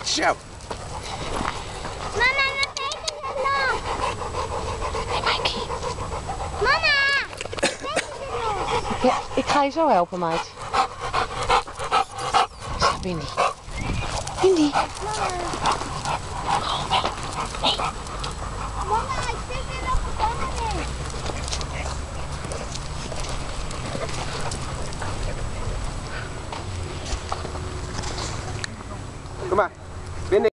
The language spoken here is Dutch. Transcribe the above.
Zo. Mama, mijn benen zijn nog. Hey Mikey. Mama! Ja, ik ga je zo helpen, meid. Zeg Windy. Windy. Mama, ik zit in de gevangenis. Kom maar.